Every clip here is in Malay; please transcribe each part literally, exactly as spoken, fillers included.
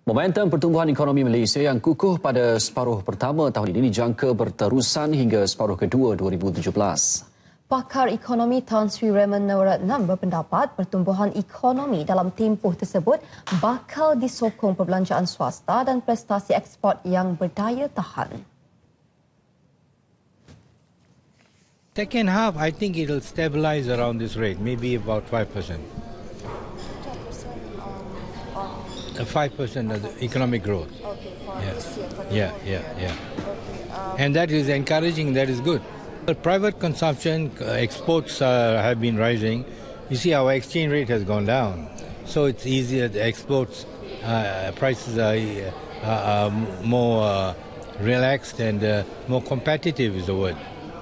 Momentum pertumbuhan ekonomi Malaysia yang kukuh pada separuh pertama tahun ini dijangka berterusan hingga separuh kedua dua ribu tujuh belas. Pakar Ekonomi Tan Sri Ramon Navaratnam berpendapat pertumbuhan ekonomi dalam tempoh tersebut bakal disokong perbelanjaan swasta dan prestasi eksport yang berdaya tahan. Second half, I think it will stabilize around this rate, maybe about five percent. five percent of the economic growth. Okay, for yeah. this year. For yeah, yeah, yeah. Okay, um, and that is encouraging, that is good. But private consumption, uh, exports uh, have been rising. You see, our exchange rate has gone down. So it's easier, the exports uh, prices are, uh, are more uh, relaxed and uh, more competitive is the word.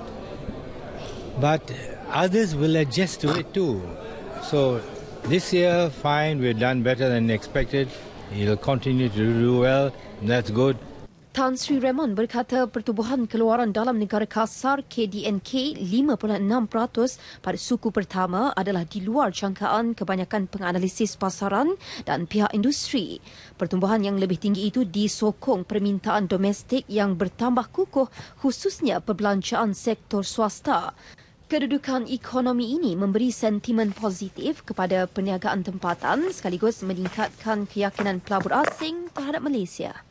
But others will adjust to it too. So this year, fine, we've done better than expected. It'll continue to do well, that's good. Tan Sri Ramon berkata pertumbuhan keluaran dalam negara kasar K D N K lima perpuluhan enam peratus pada suku pertama adalah di luar jangkaan kebanyakan penganalisis pasaran dan pihak industri. Pertumbuhan yang lebih tinggi itu disokong permintaan domestik yang bertambah kukuh, khususnya perbelanjaan sektor swasta. Kedudukan ekonomi ini memberi sentimen positif kepada perniagaan tempatan sekaligus meningkatkan keyakinan pelabur asing terhadap Malaysia.